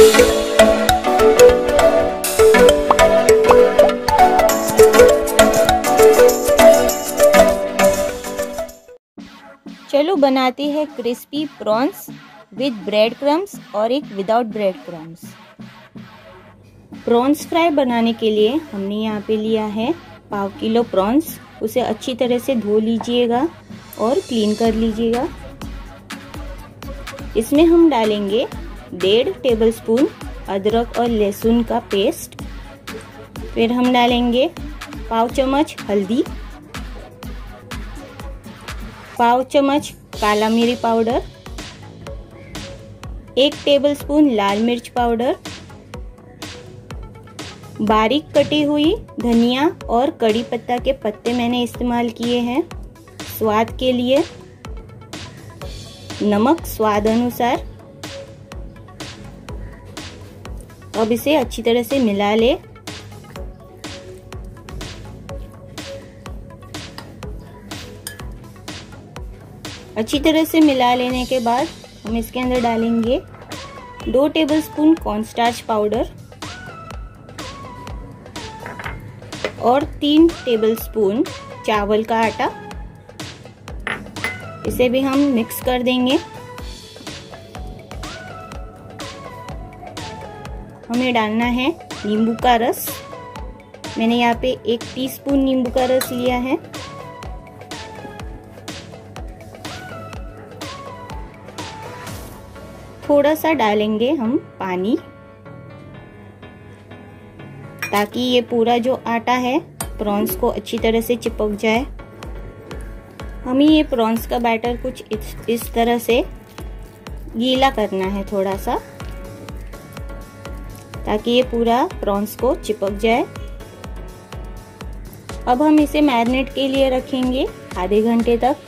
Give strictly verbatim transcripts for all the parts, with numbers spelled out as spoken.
चलो बनाते हैं crispy prawns with bread crumbs और एक without bread crumbs. Prawns fry बनाने के लिए हमने यहाँ पे लिया है पाव किलो प्रॉन्स। उसे अच्छी तरह से धो लीजिएगा और क्लीन कर लीजिएगा। इसमें हम डालेंगे डेढ़ टेबलस्पून अदरक और लहसुन का पेस्ट। फिर हम डालेंगे पाव चम्मच हल्दी, पाव चम्मच काला मिरी पाउडर, एक टेबलस्पून लाल मिर्च पाउडर, बारीक कटी हुई धनिया और कड़ी पत्ता के पत्ते मैंने इस्तेमाल किए हैं। स्वाद के लिए नमक स्वाद अनुसार। अब इसे अच्छी तरह से मिला ले। अच्छी तरह से मिला लेने के बाद हम इसके अंदर डालेंगे दो टेबलस्पून कॉर्नस्टार्च पाउडर और तीन टेबलस्पून चावल का आटा। इसे भी हम मिक्स कर देंगे। हमें डालना है नींबू का रस। मैंने यहाँ पे एक टीस्पून नींबू का रस लिया है। थोड़ा सा डालेंगे हम पानी, ताकि ये पूरा जो आटा है प्रॉन्स को अच्छी तरह से चिपक जाए। हमें ये प्रॉन्स का बैटर कुछ इस, इस तरह से गीला करना है थोड़ा सा, ताकि ये पूरा प्रॉन्स को चिपक जाए। अब हम इसे मैरिनेट के लिए रखेंगे आधे घंटे तक।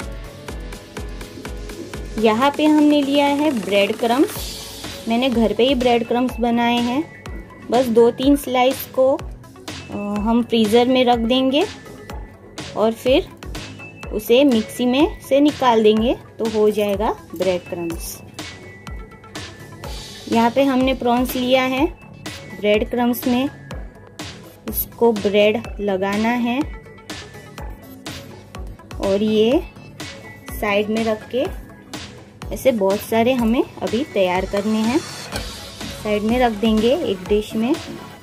यहाँ पे हमने लिया है ब्रेड क्रम्स। मैंने घर पे ही ब्रेड क्रम्स बनाए हैं। बस दो तीन स्लाइस को हम फ्रीज़र में रख देंगे और फिर उसे मिक्सी में से निकाल देंगे तो हो जाएगा ब्रेड क्रम्स। यहाँ पे हमने प्रॉन्स लिया है। ब्रेड क्रम्स में इसको ब्रेड लगाना है और ये साइड में रख के ऐसे बहुत सारे हमें अभी तैयार करने हैं। साइड में रख देंगे एक डिश में।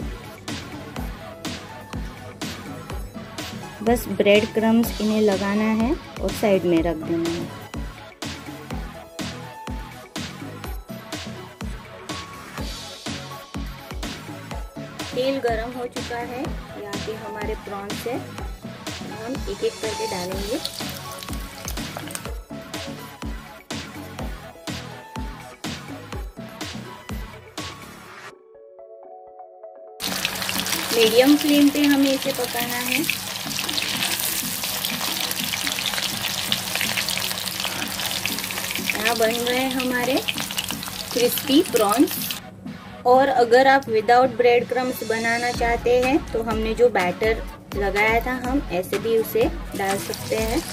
बस ब्रेड क्रम्स इन्हें लगाना है और साइड में रख देना है। तेल गरम हो चुका है। यहाँ पे हमारे प्रॉन्स है, हम एक एक करके डालेंगे। मीडियम फ्लेम पे हमें इसे पकाना है। यहाँ बन गए हमारे क्रिस्पी प्रॉन्स। और अगर आप विदाउट ब्रेड क्रम्स बनाना चाहते हैं तो हमने जो बैटर लगाया था हम ऐसे भी उसे डाल सकते हैं।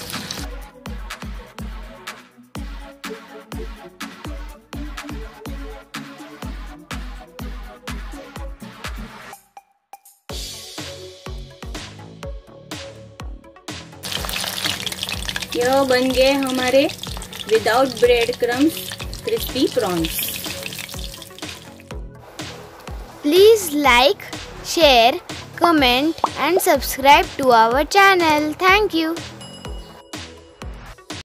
यह बन गए हमारे without bread crumbs crispy prawns. Please like, share, comment and subscribe to our channel. Thank you.